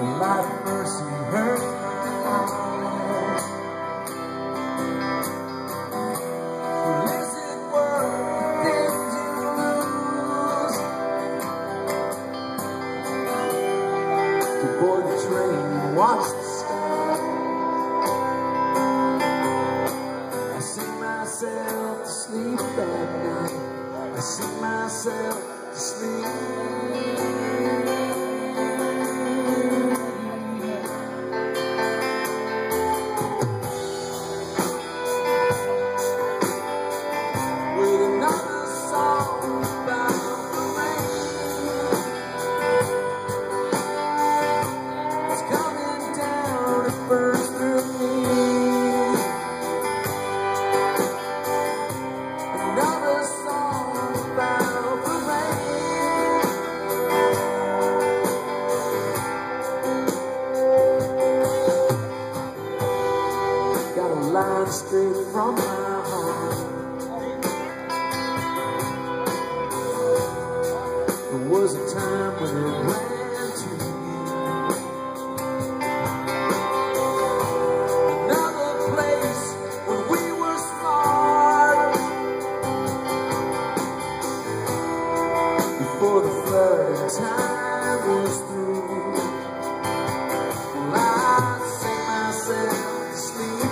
Life, mercy, hurt. Is it worth it to lose? To board the train and watch the sky. I sing myself to sleep at night. I sing myself to sleep. Line straight from my heart. There was a time when it ran to you. Another place when we were smart. Before the flood and time was through. Well, I sing myself to sleep.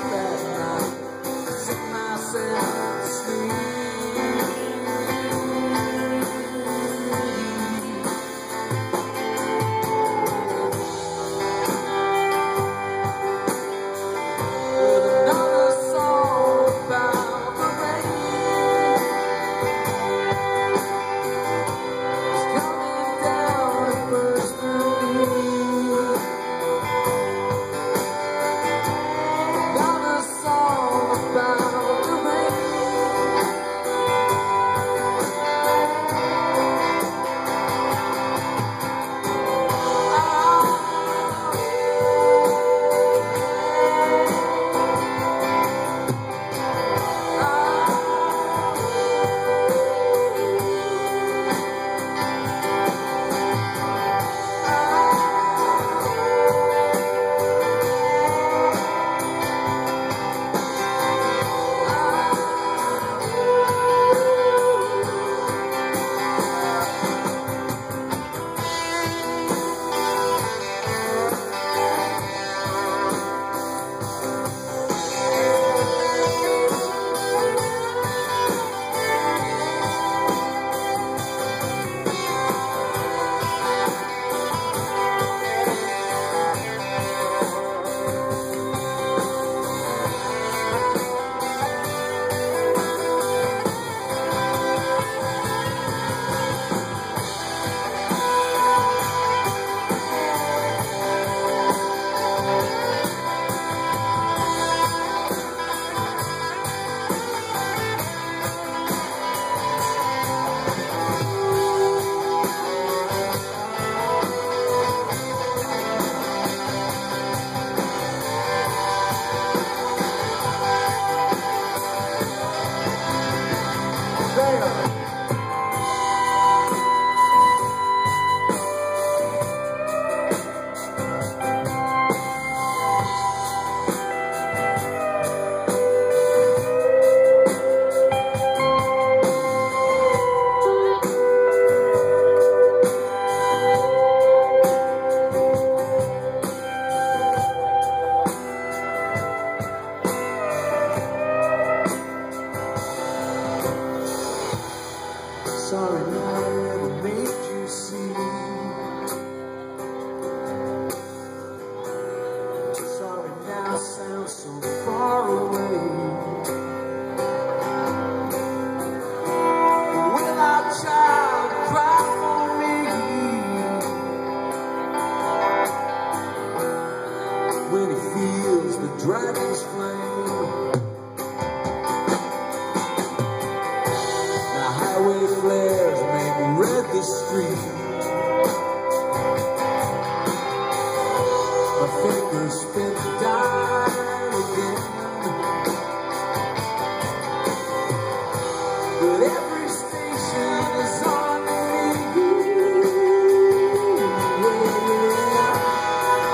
Sorry, I never made you see. Sorry, now sounds so far away. Will our child cry for me when he feels the dragon's flame? Highway flares make red the street. My fingers spin the dial again. But every station is on me.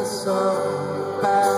a song about